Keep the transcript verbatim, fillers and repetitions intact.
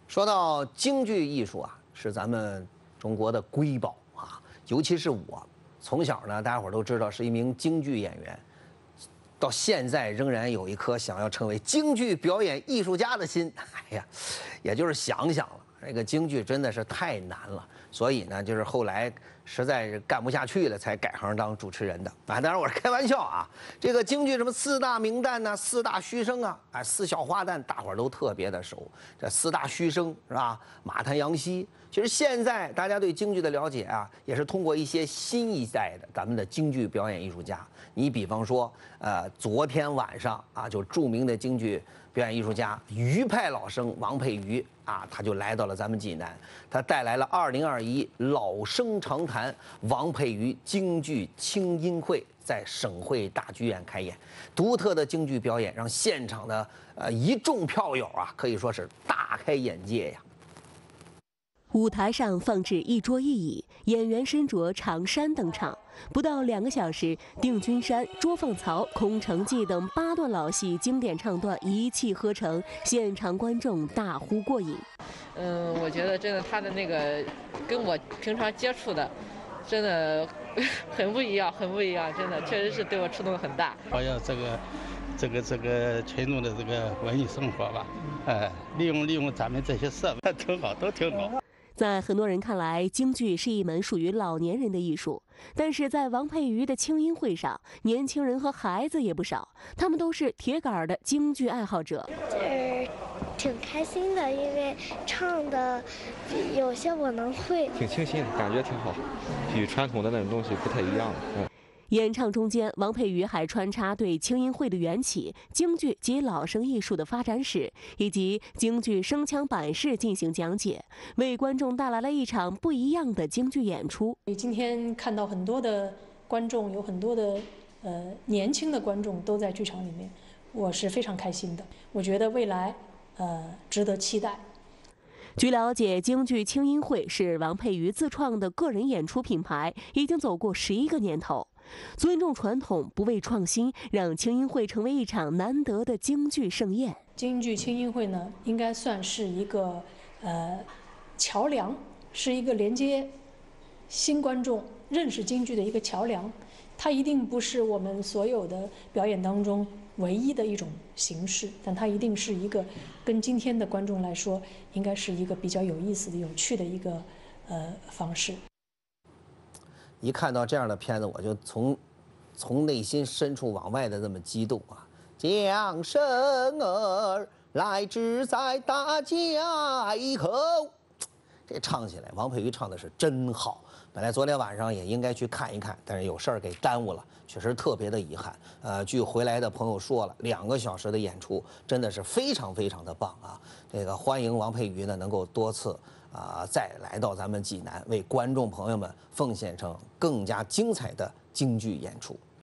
说到京剧艺术啊，是咱们中国的瑰宝啊，尤其是我，从小呢，大家伙都知道是一名京剧演员，到现在仍然有一颗想要成为京剧表演艺术家的心。哎呀，也就是想想了，这个京剧真的是太难了，所以呢，就是后来实在是干不下去了，才改行当主持人的啊。当然我是开玩笑啊。这个京剧什么四大名旦呐、啊，四大须生啊，哎，四小花旦，大伙儿都特别的熟。这四大须生是吧？马谭、杨希。其实现在大家对京剧的了解啊，也是通过一些新一代的咱们的京剧表演艺术家。你比方说，呃，昨天晚上啊，就著名的京剧表演艺术家余派老生王佩瑜啊，他就来到了咱们济南，他带来了二零二一老生常谈王佩瑜京剧清音会，在省会大剧院开演。独特的京剧表演让现场的呃一众票友啊，可以说是大开眼界呀。 舞台上放置一桌一椅，演员身着长衫登场。不到两个小时，定军山、捉放曹、空城计等八段老戏经典唱段一气呵成，现场观众大呼过瘾。 嗯，我觉得真的他的那个跟我平常接触的，真的很不一样，很不一样，真的确实是对我触动很大。 还有这个。这个这个群众的这个文艺生活吧，哎，利用利用咱们这些设备，挺好，都挺好。 在很多人看来，京剧是一门属于老年人的艺术，但是在王佩瑜的清音会上，年轻人和孩子也不少，他们都是铁杆的京剧爱好者。 就是挺开心的，因为唱的有些我能会， 挺清新，感觉挺好，与传统的那种东西不太一样。嗯。 演唱中间，王佩瑜还穿插对清音会的缘起、京剧及老生艺术的发展史，以及京剧声腔版式进行讲解，为观众带来了一场不一样的京剧演出。 今天看到很多的观众，有很多的呃年轻的观众都在剧场里面，我是非常开心的。我觉得未来呃值得期待。 据了解，京剧清音会是王佩瑜自创的个人演出品牌，已经走过十一个年头。尊重传统，不畏创新，让清音会成为一场难得的京剧盛宴。 京剧清音会呢，应该算是一个呃桥梁，是一个连接新观众认识京剧的一个桥梁。它一定不是我们所有的表演当中唯一的一种形式，但它一定是一个跟今天的观众来说，应该是一个比较有意思的、有趣的一个呃方式。 一看到这样的片子，我就从从内心深处往外的这么激动啊！将生儿来志在大家以后，这唱起来，王佩瑜唱的是真好。本来昨天晚上也应该去看一看，但是有事儿给耽误了，确实特别的遗憾。呃，据回来的朋友说了，两个小时的演出真的是非常非常的棒啊！这个欢迎王佩瑜呢能够多次啊、呃、再来到咱们济南，为观众朋友们奉献成更加精彩的京剧演出。